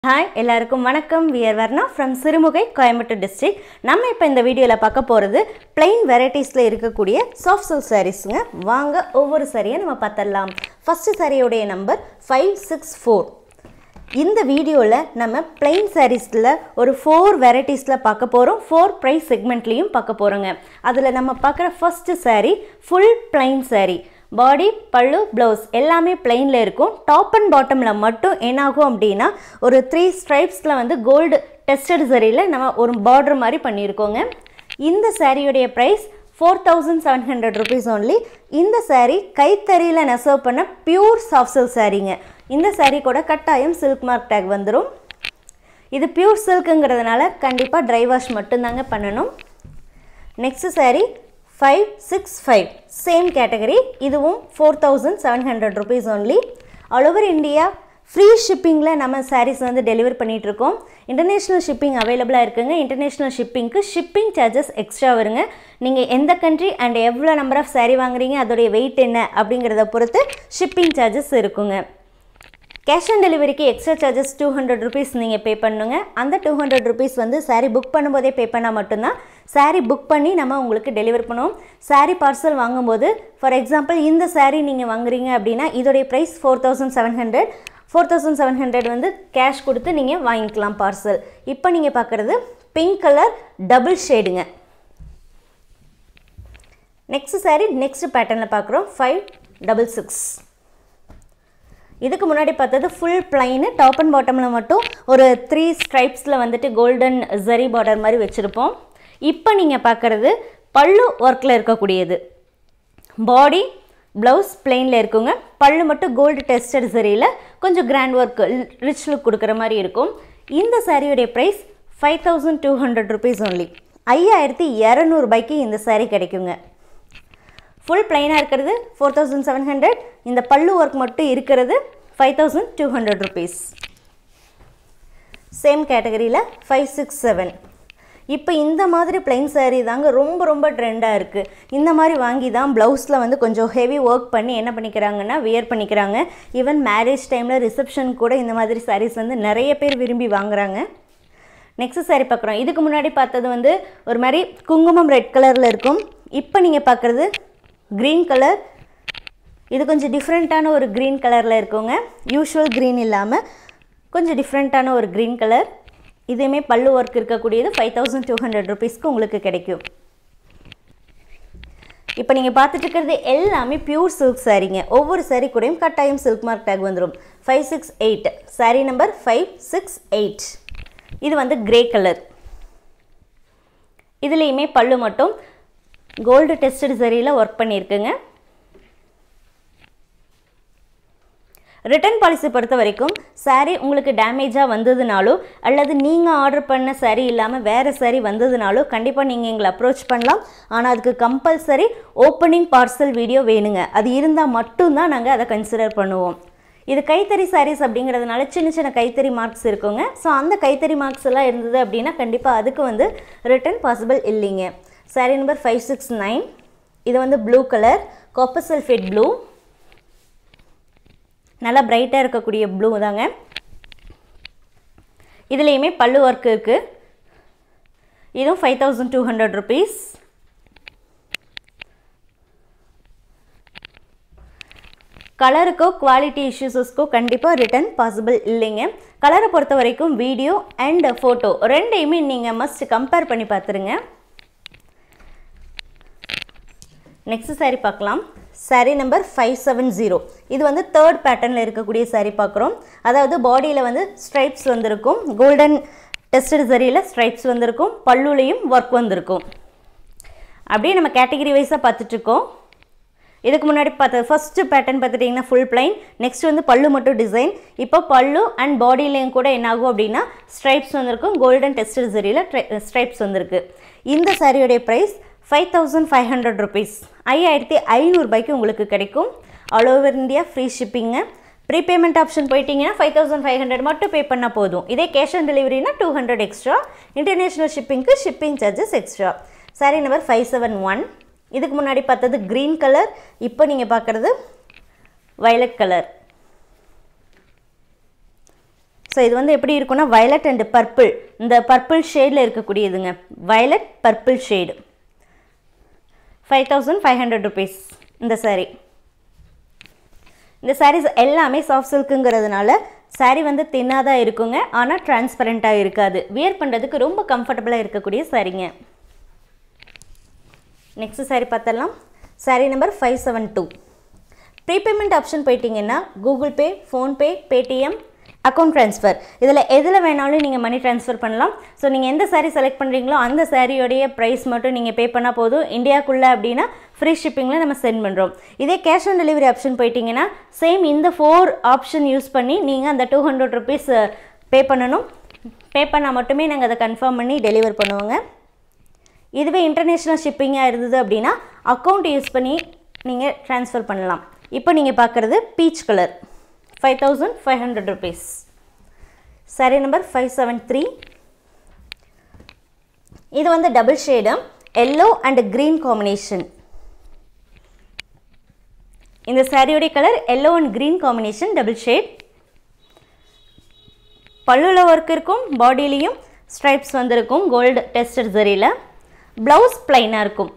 Hi, எல்லாருக்கும் வணக்கம். We are Varnaa from Sirumugai, Coimbatore district. நம்ம இப்போ இந்த வீடியோல பார்க்க போறது plain varieties-ல இருக்கக்கூடிய soft silk sarees-ங்க. வாங்க ஒவ்வொரு சாரியை நம்ம பார்த்தறலாம். First சாரியோட நம்பர் 564. இந்த வீடியோல நம்ம plain sarees-ல ஒரு 4 varieties-ல பார்க்க போறோம். 4 price segment-லயும் பார்க்க போறோங்க. அதுல நம்ம பார்க்குற first saree full plain saree. Body, pallu, blouse எல்லாமே plainல இருக்கும். Top and bottomல மட்டும் என்னாகும் அப்படினா ஒரு 3 stripesல வந்து gold tested sareeல நம்ம ஒரு border மாதிரி பண்ணியிருக்கோங்க. இந்த சாரியோட price 4700 rupees only. இந்த saree கைத்தறியில நெசவு பண்ண pure soft silk சாரீங்க. இந்த saree கூட கட்டாயம் silk mark tag வந்துரும். இது pure silkங்கிறதுனால கண்டிப்பா dry wash மட்டும் தாங்க பண்ணனும். Next saree 565 same category இதுவும் 4700 rupees only all over India free shippingல நம்ம sarees வந்து டெலிவர் பண்ணிட்டு இருக்கோம் international shipping available இருக்குங்க international shippingக்கு shipping charges extra வருங்க நீங்க எந்த country and எவ்வளவு number of saree வாங்குறீங்க அதோட weight என்ன அப்படிங்கறத பொறுத்து shipping charges இருக்குங்க cash on delivery க்கு extra charges 200 rupees நீங்க pay பண்ணுங்க அந்த 200 rupees வந்து saree book பண்ணும்போதே pay பண்ணா மட்டும் தான் saree book பண்ணி நம்ம உங்களுக்கு டெலிவர் பண்ணுவோம் saree parcel வாங்கும்போது for example இந்த saree நீங்க வாங்குறீங்க அப்படினா இதோட price 4700 வந்து cash கொடுத்து நீங்க வாங்கிக்கலாம் parcel இப்போ நீங்க பார்க்கிறது pink color double shadeங்க next saree next patternல பார்க்கறோம் 566 இதுக்கு முன்னாடி பார்த்தது full plain top and bottomல மட்டும் ஒரு 3 stripesல வந்துட்டு golden zari border மாதிரி வெச்சிருப்போம் இப்போ நீங்க பார்க்கிறது பல்லு வர்க்ல இருக்க கூடியது body blouse plainல இருக்குங்க பல்லு மட்டும் gold tested zariல கொஞ்சம் grand work rich look கொடுக்கிற மாதிரி இருக்கும் இந்த சாரியோட price 5200 rupees only 5200 ரூபாய்க்கு இந்த saree கிடைக்குங்க full plain இருக்கிறது 4700 இந்த பல்லு work மட்டும் இருக்கிறது 5200 rupees same categoryல 567 இப்போ இந்த மாதிரி plain saree தாங்க ரொம்ப ட்ரெண்டா இருக்கு இந்த மாதிரி வாங்கி தான் ப்ளவுஸ்ல வந்து கொஞ்சம் ஹெவி வர்க் பண்ணி என்ன பண்ணிக்கறாங்கன்னா wear பண்ணிக்கறாங்க ஈவன் மேரேஜ் டைம்ல ரிசெப்ஷன் கூட இந்த மாதிரி sarees வந்து நிறைய பேர் விரும்பி வாங்குறாங்க நெக்ஸ்ட் saree பார்க்கறோம் இதுக்கு முன்னாடி பார்த்தது வந்து ஒரு மாதிரி குங்குமம் ரெட் கலர்ல இருக்கும் இப்போ நீங்க பார்க்கிறது green color இது கொஞ்சம் டிஃபரண்டான ஒரு green கலர்ல இருக்குங்க யூசுவல் green இல்லாம கொஞ்சம் டிஃபரண்டான ஒரு green கலர் இதுமே பல்லு வர்க் இருக்க கூடியது 5200 ரூபாய்க்கு உங்களுக்கு கிடைக்கும் இப்போ நீங்க பார்த்துட்டு இருக்கிறது எல்லாமே பியூர் silk சாரீங்க ஒவ்வொரு saree கூடயும் கட்டாயம் silk mark tag வந்துரும் 568 saree நம்பர் 568 இது வந்து கிரே கலர் இதுலயுமே பல்லு மட்டும் gold tested zariல work பண்ணிருக்குங்க ரிட்டர்ன் பாலிசி பொறுத்த வரைக்கும் saree உங்களுக்கு டேமேஜா வந்ததுனாலோ அல்லது நீங்க ஆர்டர் பண்ண saree இல்லாம வேற saree வந்ததுனாலோ கண்டிப்பா நீங்க எங்களை அப்ரோச் பண்ணலாம் ஆனா அதுக்கு கம்பல்சரி ஓபனிங் பார்சல் வீடியோ வேணுங்க அது இருந்தா மட்டும் தான் நாங்க அதை கன்சிடர் பண்ணுவோம் இது கைத்தறி sarees அப்படிங்கிறதுனால சின்ன கைத்தறி மார்க்ஸ் இருக்குங்க சோ அந்த கைத்தறி மார்க்ஸ் எல்லாம் இருந்தது அப்படினா கண்டிப்பா அதுக்கு வந்து ரிட்டர்ன் பாசிபிள் இல்லைங்க saree number 569 இது வந்து blue color copper sulphate blue நல்லா பிரைட்டா இருக்க கூடிய blue தாங்க இதுலயுமே பல்லு வர்க் இருக்கு இதுவும் 5200 rupees கலருக்கோ குவாலிட்டி இஷ்யூஸ்க்கோ கண்டிப்பா ரிட்டர்ன் பாசிபிள் இல்லைங்க கலரை பொறுத்த வரைக்கும் வீடியோ அண்ட் போட்டோ ரெண்டையுமே நீங்க மஸ்ட் கம்பேர் பண்ணி பாத்துருங்க நெக்ஸ்ட் saree பார்க்கலாம் saree நம்பர் 570 இது வந்து third patternல இருக்க கூடிய saree பார்க்கறோம் அதாவது பாடியில வந்து stripes வந்திருக்கும் golden tested zariல stripes வந்திருக்கும் பல்லுலயும் work வந்திருக்கும் அப்படியே நம்ம கேட்டகரி வைஸா பார்த்துட்டு இருக்கோம் இதுக்கு முன்னாடி பார்த்த ஃபர்ஸ்ட் பேட்டர்ன் பார்த்துட்டீங்கன்னா full plain next வந்து பல்லு மட்டும் டிசைன் இப்போ பல்லு and பாடிலயும் கூட என்ன ஆகும் அப்படினா stripes வந்திருக்கும் golden tested zariல stripes வந்திருக்கு இந்த சாரியோட price 5500 rupees 5500 ரூபாய்க்கு உங்களுக்கு கிடைக்கும் all over India free shipping prepayment option போய்ட்டீங்கன்னா 5500 மட்டும் பே பண்ணா போதும் இதே cash on delivery னா 200 extra international shipping க்கு shipping charges extra saree number 571 இதுக்கு முன்னாடி பார்த்தது green color இப்போ நீங்க பார்க்கிறது violet color ஸோ இது வந்து எப்படி இருக்குன்னா வயலட் அண்ட் பர்பிள், இந்த பர்பிள் ஷேடில் இருக்கக்கூடியதுங்க. வயலட் பர்பிள் ஷேடு 5500 rupees இந்த saree. இந்த sarees எல்லாமே சாஃப்ட் சில்க்குங்கிறதுனால saree வந்து தின்னாக தான் இருக்குங்க, ஆனால் டிரான்ஸ்பரண்ட்டாக இருக்காது. வியர் பண்ணுறதுக்கு ரொம்ப கம்ஃபர்டபுளாக இருக்கக்கூடிய சாரீங்க. நெக்ஸ்ட் saree பார்த்தலாம். saree number 572. ப்ரீபேமெண்ட் ஆப்ஷன் போயிட்டீங்கன்னா Google Pay, PhonePe, Paytm, account transfer இதில் எதில் வேணாலும் நீங்கள் மணி ட்ரான்ஸ்ஃபர் பண்ணலாம். ஸோ நீங்கள் எந்த saree செலக்ட் பண்ணுறீங்களோ அந்த சாரியோடைய ப்ரைஸ் மட்டும் நீங்கள் பே பண்ணால் போதும். இந்தியாவுக்குள்ளே அப்படின்னா ஃப்ரீ ஷிப்பிங்கில் நம்ம சென்ட் பண்ணுறோம். இதே கேஷ் ஆன் டெலிவரி ஆப்ஷன் போயிட்டீங்கன்னா சேம் இந்த 4 ஆப்ஷன் யூஸ் பண்ணி நீங்கள் அந்த 200 rupees பே பண்ணணும். பே பண்ணால் மட்டுமே நாங்கள் அதை கன்ஃபார்ம் பண்ணி டெலிவர் பண்ணுவோங்க. இதுவே இன்டர்நேஷ்னல் ஷிப்பிங்காக இருந்தது அப்படின்னா அக்கௌண்ட் யூஸ் பண்ணி நீங்கள் ட்ரான்ஸ்ஃபர் பண்ணலாம். இப்போ நீங்கள் பார்க்குறது peach colour 5500 rupees. saree number 573. இது வந்து double shade yellow and green combination. இந்த சாரியோடைய colour yellow and green combination double shade. பல்லுல ஒர்க் இருக்கும், பாடியிலையும் ஸ்ட்ரைப்ஸ் வந்திருக்கும் கோல்டு டெஸ்டட் ஜரியில். ப்ளவுஸ் பிளைனாக இருக்கும்.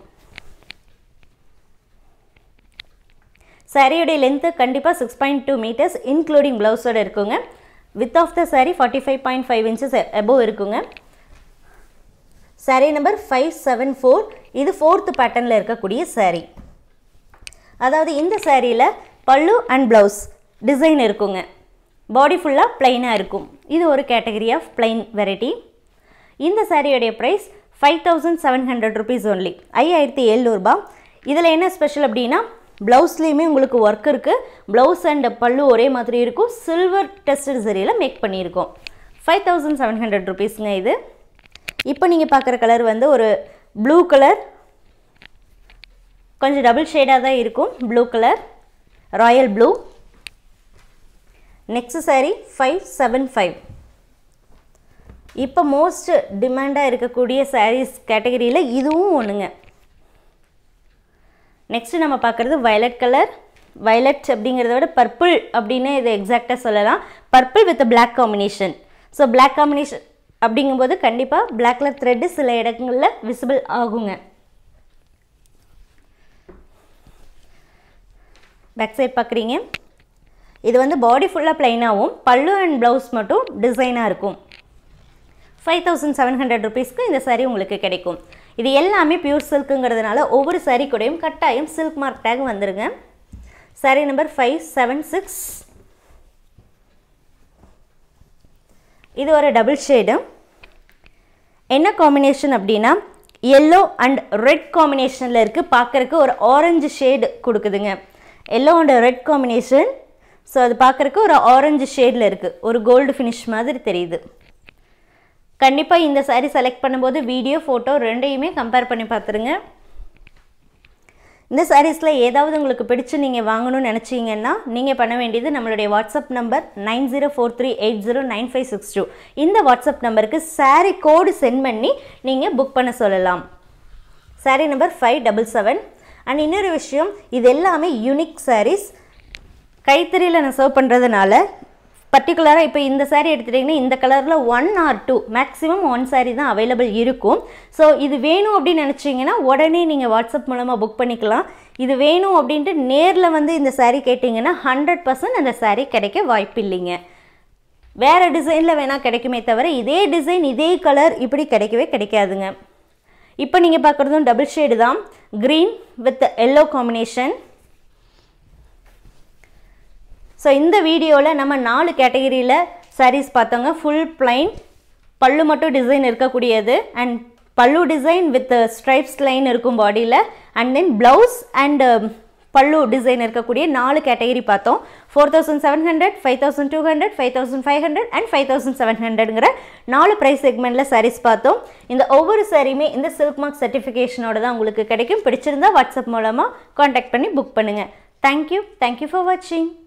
சாரியோடைய லென்த்து கண்டிப்பாக 6.2 meters இன்க்ளூடிங் ப்ளவுஸோடு இருக்குங்க. Width of the sari 45.5 inches above இருக்குங்க. சாரீ நம்பர் 574. இது 4th பேட்டர்னில் இருக்கக்கூடிய சாரீ. அதாவது இந்த சாரியில் பல்லு அண்ட் ப்ளவுஸ் டிசைன் இருக்குங்க. பாடி ஃபுல்லாக பிளைனாக இருக்கும். இது ஒரு கேட்டகரி ஆஃப் பிளைன் வெரைட்டி. இந்த சாரியோடைய ப்ரைஸ் 5700 rupees only, 5700 ரூபாய். இதில் என்ன ஸ்பெஷல் அப்படின்னா ப்ளவுஸ்லேயுமே உங்களுக்கு ஒர்க் இருக்குது. ப்ளவுஸ் அண்ட் பல்லு ஒரே மாதிரி இருக்கும். சில்வர் டெஸ்டட் சரியில் மேக் பண்ணியிருக்கோம். 5700 rupeesங்க இது. இப்போ நீங்கள் பார்க்குற கலர் வந்து ஒரு ப்ளூ கலர், கொஞ்சம் டபுள் ஷேடாக தான் இருக்கும். Blue colour, royal blue. Next saree 575. இப்போ மோஸ்ட் டிமாண்டாக இருக்கக்கூடிய சாரீஸ் கேட்டகரியில் இதுவும் ஒன்றுங்க. நெக்ஸ்ட்டு நம்ம பார்க்குறது வயலட் கலர். வயலட் அப்படிங்கிறத விட பர்பிள் அப்படின்னு இதை எக்ஸாக்டாக சொல்லலாம். Purple with black combination. So black combination அப்படிங்கும்போது கண்டிப்பாக பிளாக் கலர் த்ரெட்டு சில இடங்களில் விசிபிள் ஆகுங்க. பேக் சைட் பார்க்குறீங்க. இது வந்து பாடி ஃபுல்லாக பிளைனாகவும் பல்லு அண்ட் ப்ளவுஸ் மட்டும் டிசைனாக இருக்கும். 5700 rupeesக்கு இந்த சாரீ உங்களுக்கு கிடைக்கும். இது எல்லாமே பியூர் சில்க்குங்கிறதுனால ஒவ்வொரு சாரீ கூடயும் கட்டாயம் சில்க் மார்க் டேக் வந்துருங்க. சாரீ நம்பர் 576. இது ஒரு டபுள் ஷேடு. என்ன காம்பினேஷன் அப்படின்னா எல்லோ அண்ட் ரெட் காம்பினேஷனில் இருக்குது. பார்க்குறக்கு ஒரு ஆரஞ்சு ஷேடு கொடுக்குதுங்க. Yellow and red combination. So அது பார்க்குறக்கு ஒரு ஆரஞ்சு ஷேடில் இருக்குது. ஒரு கோல்டு ஃபினிஷ் மாதிரி தெரியுது. கண்டிப்பாக இந்த சாரீ செலக்ட் பண்ணும்போது வீடியோ, ஃபோட்டோ ரெண்டையுமே கம்பேர் பண்ணி பார்த்துருங்க. இந்த சாரீஸில் ஏதாவது உங்களுக்கு பிடிச்சி நீங்கள் வாங்கணும்னு நினச்சிங்கன்னா நீங்கள் பண்ண வேண்டியது நம்மளுடைய வாட்ஸ்அப் நம்பர் 9043809562. இந்த வாட்ஸ்அப் நம்பருக்கு சாரீ கோடு சென்ட் பண்ணி நீங்கள் புக் பண்ண சொல்லலாம். சாரீ நம்பர் 577. அண்ட் இன்னொரு விஷயம், இது எல்லாமே யூனிக் சாரீஸ். கைத்தறியில் நான் சர்வ் பண்ணுறதுனால பர்டிகுலராக இப்போ இந்த சாரீ எடுத்துட்டிங்கன்னா இந்த கலரில் 1 or 2 மேக்ஸிமம் 1 சாரீ தான் அவைலபிள் இருக்கும். ஸோ இது வேணும் அப்படின்னு நினச்சிங்கன்னா உடனே நீங்கள் வாட்ஸ்அப் மூலமாக புக் பண்ணிக்கலாம். இது வேணும் அப்படின்ட்டு நேரில் வந்து இந்த சாரீ கேட்டிங்கன்னா 100% அந்த சாரீ கிடைக்க வாய்ப்பு இல்லைங்க. வேறு டிசைனில் வேணால் கிடைக்குமே தவிர இதே டிசைன் இதே கலர் இப்படி கிடைக்கவே கிடைக்காதுங்க. இப்போ நீங்கள் பார்க்குறதும் டபுள் ஷேடு தான். Green with yellow combination. So இந்த வீடியோவில் நம்ம 4 கேட்டகரியில் சாரீஸ் பார்த்தோங்க. ஃபுல் பிளைன், பல்லு மட்டும் டிசைன் இருக்கக்கூடியது, அண்ட் பல்லு டிசைன் வித் ஸ்ட்ரைப்ஸ் லைன் இருக்கும் பாடியில், அண்ட் தென் ப்ளவுஸ் அண்ட் பல்லு டிசைன் இருக்கக்கூடிய 4 கேட்டகரி பார்த்தோம். 4700, 5200, 5500 அண்ட் 5700ங்கிற 4 ப்ரைஸ் செக்மெண்ட்டில் சாரீஸ் பார்த்தோம். இந்த ஒவ்வொரு சாரியுமே இந்த சில்க் மார்க் சர்டிஃபிகேஷனோட தான் உங்களுக்கு கிடைக்கும். பிடிச்சிருந்தா வாட்ஸ்அப் மூலமாக காண்டாக்ட் பண்ணி புக் பண்ணுங்கள். தேங்க்யூ ஃபார் வாட்சிங்.